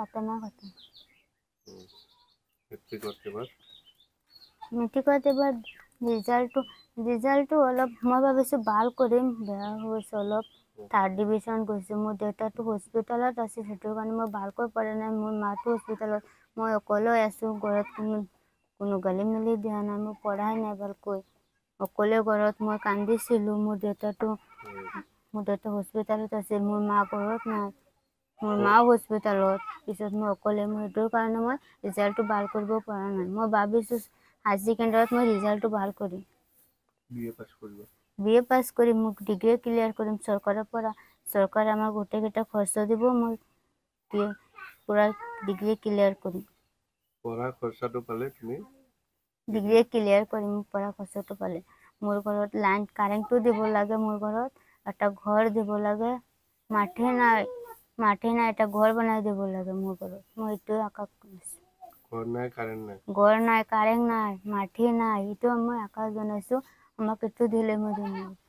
खतना खतम মেট্ৰিকত এবাৰ ৰিজাল্টটো অলপ মই ভাবিছোঁ ভাল কৰিম, বেয়া হৈছে অলপ। 3rd ডিভিজন গৈছোঁ। মোৰ দেউতাটো হস্পিটেলত আছে, সেইটো কাৰণে মই ভালকৈ পৰা নাই। মোৰ মাটো হস্পিটেলত, মই অকলে আছোঁ ঘৰত। কোনো গালি মেলি দিয়া নাই, মই পঢ়াই নাই ভালকৈ। অকলে ঘৰত মই কান্দিছিলোঁ। মোৰ দেউতা হস্পিটেলত আছে, মোৰ মা ঘৰত নাই। মোৰ মাও হস্পিটেলত, পিছত মই অকলে। মই সেইটোৰ কাৰণে মই ৰিজাল্টটো ভাল কৰিব পৰা নাই। মই ভাবিছোঁ হায়াৰ ছেকেণ্ডাৰীত মই ৰিজাল্টটো ভাল কৰিম, BA পাছ কৰিম, মোক ডিগ্ৰী ক্লিয়াৰ কৰিম চৰকাৰৰ পৰা। চৰকাৰে আমাৰ গোটেইকেইটা খৰচ দিব, মই পুৰা ডিগ্ৰী ক্লিয়াৰ কৰিম। পঢ়া খৰচাটো পালে তুমি ডিগ্ৰী ক্লিয়াৰ কৰিম পঢ়া খৰচাটো পালে। মোৰ ঘৰত লাইন কাৰেণ্টটো দিব লাগে, মোৰ ঘৰত এটা ঘৰ দিব লাগে। মাটি নাই, এটা ঘৰ বনাই দিব লাগে মোৰ ঘৰত। মই এইটোৱে আশা কৰিছোঁ। ঘৰ নাই, কাৰেণ্ট নাই, কাৰেণ্ট নাই, মাটি নাই, এইটো মই আশা জনাইছোঁ। আমাক এইটো দিলে মই ধন্যবাদ।